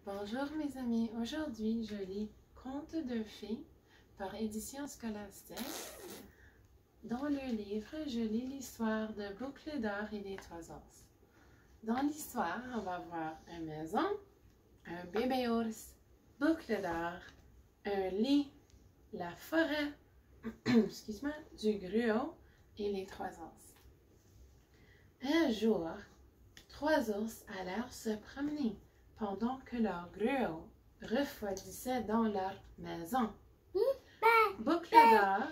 Bonjour mes amis, aujourd'hui je lis Contes de fées par Éditions Scholastique. Dans le livre, je lis l'histoire de Boucle d'or et les trois ours. Dans l'histoire, on va voir une maison, un bébé ours, Boucle d'or, un lit, la forêt, excuse-moi, du gruau et les trois ours. Un jour, trois ours allèrent se promener pendant que leur gruau refroidissait dans leur maison. Boucle d'or,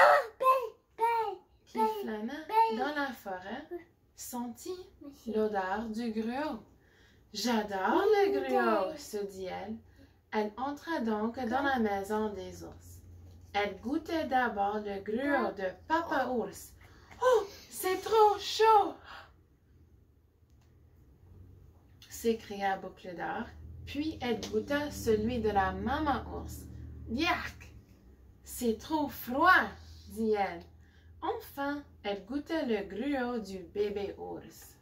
qui flânait dans la forêt, sentit l'odeur du gruau. « J'adore le gruau !» se dit-elle. Elle entra donc dans la maison des ours. Elle goûtait d'abord le gruau de Papa Ours. « Oh, c'est trop chaud !» s'écria Boucle d'or, puis elle goûta celui de la maman ours. « Yark! C'est trop froid! » dit-elle. Enfin, elle goûta le gruau du bébé ours.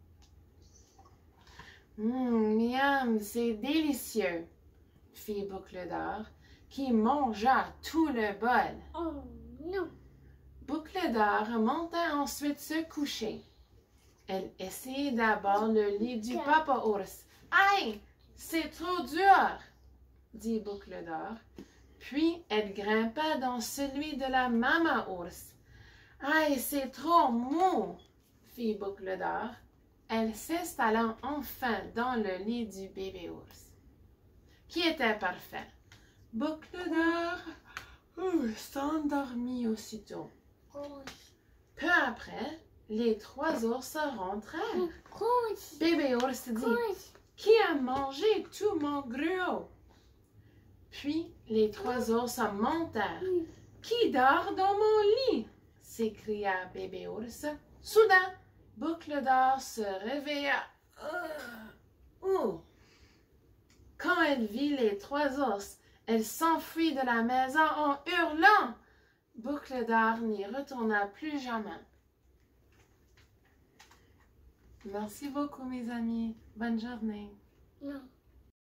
« Miam, c'est délicieux! » fit Boucle d'or, qui mangea tout le bol. « Oh non! » Boucle d'or monta ensuite se coucher. Elle essayait d'abord le lit du Papa ours. « Aïe, c'est trop dur! » dit Boucle d'or. Puis elle grimpa dans celui de la maman ours. « Aïe, c'est trop mou! » fit Boucle d'or. Elle s'installa enfin dans le lit du bébé ours, qui était parfait. Boucle d'or s'endormit aussitôt. Peu après, les trois ours rentrèrent. Bébé ours dit « Qui a mangé tout mon gruau? » Puis les trois ours montèrent. « Qui dort dans mon lit? » s'écria bébé ours. Soudain, Boucle d'or se réveilla. Quand elle vit les trois ours, elle s'enfuit de la maison en hurlant. Boucle d'or n'y retourna plus jamais. Merci beaucoup mes amis. Bonne journée.